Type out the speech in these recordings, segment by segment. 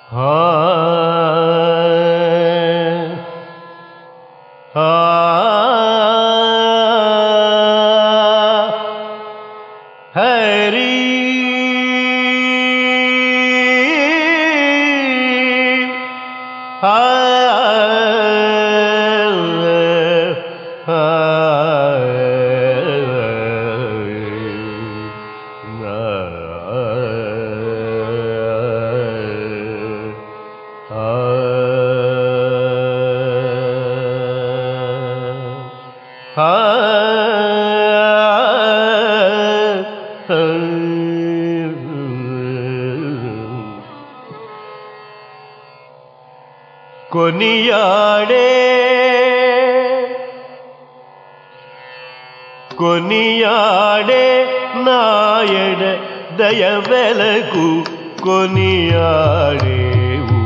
हरि కొనియాడే కొనియాడే నాయడ దయవెలకు కొనియాడేవు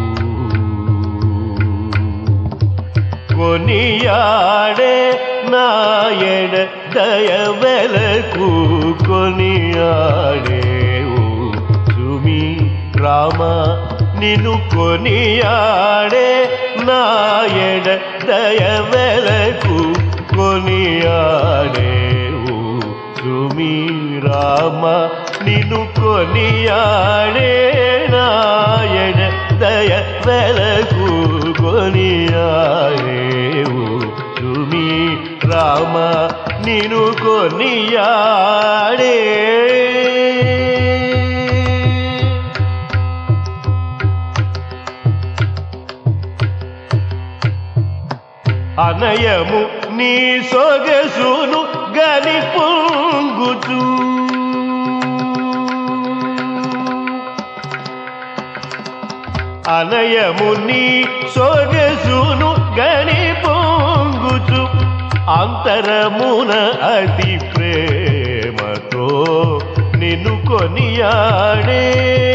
కొనియాడే నాయడ దయవెలకు కొనియాడేవు సుమి రామ నిన్ను కొనియాడే నాయడ దయవెలకు కొనియాడేవు సుమి రామ నిన్ను కొనియాడే నాయడ దయవెలకు కొనియాడేవు సుమి రామ నిన్ను కొనియాడే అనయము నీ సొగసును గని పొంగుచు అనయము నీ సొగసును గని పొంగుచు అంతరమున అతి ప్రేమతో నిన్ను కొనియాడే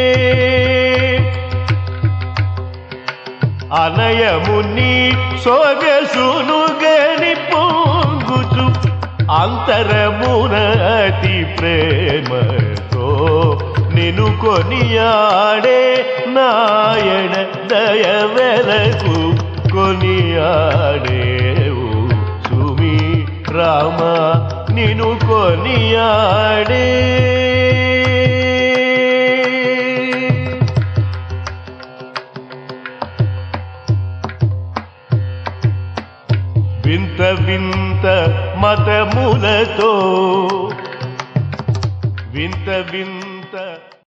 అనయము నీ సొగసును గని పొంగుచు అంతరమున అతి ప్రేమతో నిన్ను కొనియాడే నాయడ దయవెలకు కొనియాడేవు సుమి రామ నిన్ను కొనియాడే వింత వింత మతములతో వింత వింత